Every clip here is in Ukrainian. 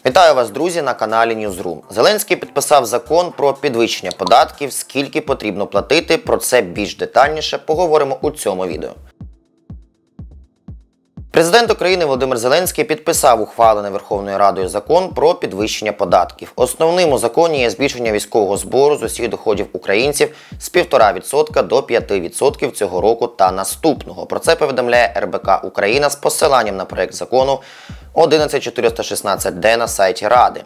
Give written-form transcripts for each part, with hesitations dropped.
Вітаю вас, друзі, на каналі Ньюзрум. Зеленський підписав закон про підвищення податків, скільки потрібно платити. Про це більш детальніше поговоримо у цьому відео. Президент України Володимир Зеленський підписав ухвалений Верховною Радою закон про підвищення податків. Основним у законі є збільшення військового збору з усіх доходів українців з 1,5% до 5% цього року та наступного. Про це повідомляє РБК Україна з посиланням на проект закону 11416-д на сайті Ради.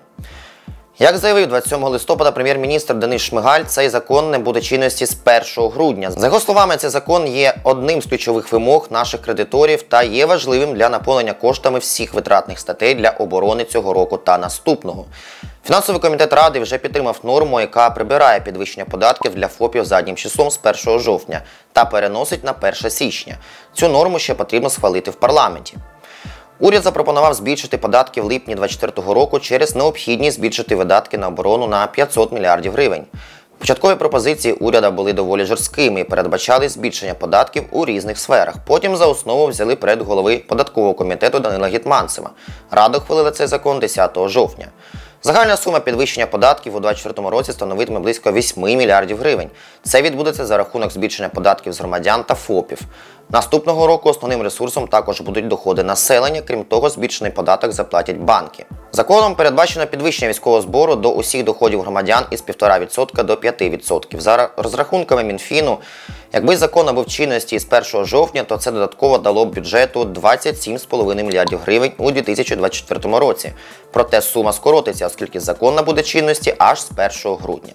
Як заявив 27 листопада прем'єр-міністр Денис Шмигаль, цей закон не буде чинності з 1 грудня. За його словами, цей закон є одним з ключових вимог наших кредиторів та є важливим для наповнення коштами всіх витратних статей для оборони цього року та наступного. Фінансовий комітет Ради вже підтримав норму, яка прибирає підвищення податків для ФОПів заднім числом з 1 жовтня та переносить на 1 січня. Цю норму ще потрібно схвалити в парламенті. Уряд запропонував збільшити податки в липні 2024 року через необхідність збільшити видатки на оборону на 500 мільярдів гривень. Початкові пропозиції уряду були доволі жорсткими і передбачали збільшення податків у різних сферах. Потім за основу взяли проект голови податкового комітету Данила Гетманцева. Рада ухвалила цей закон 10 жовтня. Загальна сума підвищення податків у 2024 році становитиме близько 8 мільярдів гривень. Це відбудеться за рахунок збільшення податків з громадян та ФОПів. Наступного року основним ресурсом також будуть доходи населення, крім того, збільшений податок заплатять банки. Законом передбачено підвищення військового збору до усіх доходів громадян із 1,5% до 5%. За розрахунками Мінфіну, якби закон набув чинності з 1 жовтня, то це додатково дало б бюджету 27,5 мільярдів гривень у 2024 році. Проте сума скоротиться, оскільки закон набуде чинності аж з 1 грудня.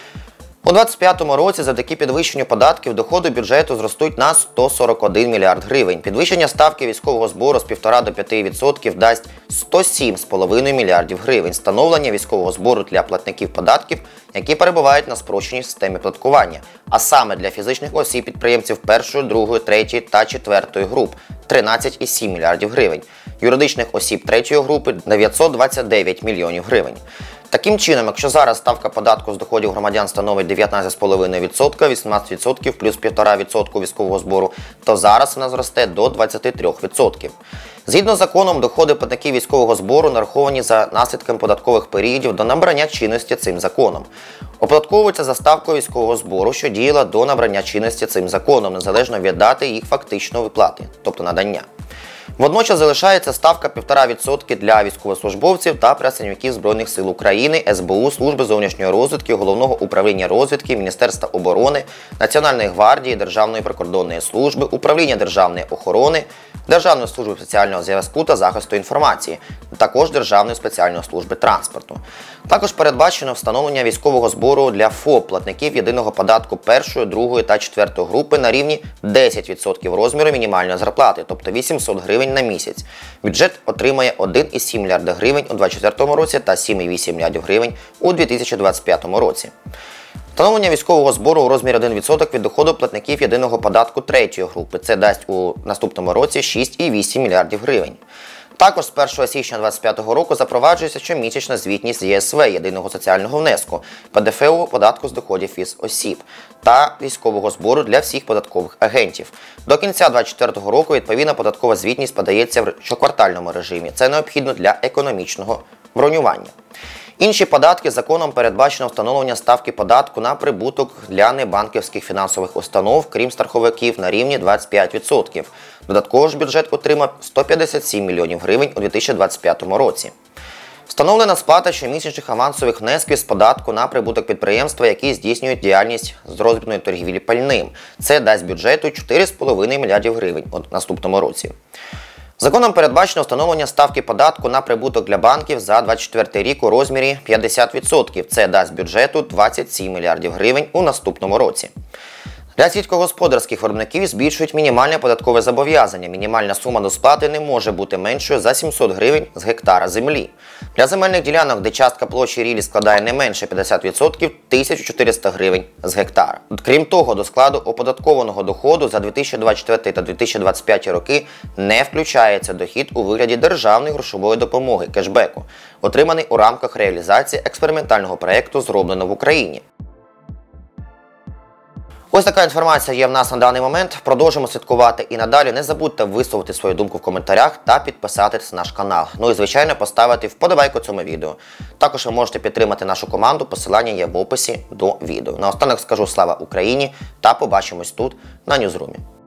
У 2025 році завдяки підвищенню податків доходи бюджету зростуть на 141 мільярд гривень. Підвищення ставки військового збору з 1,5 до 5% дасть 107,5 мільярдів гривень. Встановлення військового збору для платників податків, які перебувають на спрощеній системі оподаткування, а саме для фізичних осіб-підприємців 1, 2, 3 та 4 груп – 13,7 мільярдів гривень, юридичних осіб 3 групи – 929 мільйонів гривень. Таким чином, якщо зараз ставка податку з доходів громадян становить 19,5%, 18% плюс 1,5% військового збору, то зараз вона зросте до 23%. Згідно з законом, доходи платників військового збору нараховані за наслідками податкових періодів до набрання чинності цим законом. Оподатковуються за ставкою військового збору, що діяла до набрання чинності цим законом, незалежно від дати їх фактичної виплати, тобто надання. Водночас залишається ставка 1,5% для військовослужбовців та працівників Збройних сил України, СБУ, Служби зовнішньої розвідки, Головного управління розвідки, Міністерства оборони, Національної гвардії, Державної прикордонної служби, Управління державної охорони, Державної служби спеціального зв'язку та захисту інформації, також Державної спеціальної служби транспорту. Також передбачено встановлення військового збору для ФОП, платників єдиного податку 1, 2 та 4 групи на рівні 10% розміру мінімальної зарплати, тобто 800 гривень на місяць. Бюджет отримає 1,7 мільярда гривень у 2024 році та 7,8 мільярдів гривень у 2025 році. Встановлення військового збору у розмірі 1% від доходу платників єдиного податку 3 групи. Це дасть у наступному році 6,8 мільярдів гривень. Також з 1 січня 2025 року запроваджується щомісячна звітність ЄСВ, єдиного соціального внеску, ПДФО, податку з доходів із осіб та військового збору для всіх податкових агентів. До кінця 2024 року відповідна податкова звітність подається в щоквартальному режимі. Це необхідно для економічного бронювання. Інші податки законом передбачено встановлення ставки податку на прибуток для небанківських фінансових установ, крім страховиків, на рівні 25%. Додатково ж бюджет отримав 157 мільйонів гривень у 2025 році. Встановлена сплата щомісячних авансових внесків з податку на прибуток підприємства, які здійснюють діяльність з роздрібної торгівлі пальним. Це дасть бюджету 4,5 мільярдів гривень у наступному році. Законом передбачено встановлення ставки податку на прибуток для банків за 2024 рік у розмірі 50%. Це дасть бюджету 27 мільярдів гривень у наступному році. Для сільськогосподарських виробників збільшують мінімальне податкове зобов'язання. Мінімальна сума до сплати не може бути меншою за 700 гривень з гектара землі. Для земельних ділянок, де частка площі рілі складає не менше 50%, 1400 гривень з гектара. Крім того, до складу оподаткованого доходу за 2024 та 2025 роки не включається дохід у вигляді державної грошової допомоги кешбеку, отриманий у рамках реалізації експериментального проєкту «Зроблено в Україні». Ось така інформація є в нас на даний момент. Продовжимо слідкувати і надалі. Не забудьте висловити свою думку в коментарях та підписатись на наш канал. Ну і, звичайно, поставити вподобайку цьому відео. Також ви можете підтримати нашу команду, посилання є в описі до відео. Наостанок скажу слава Україні та побачимось тут, на Ньюзрумі.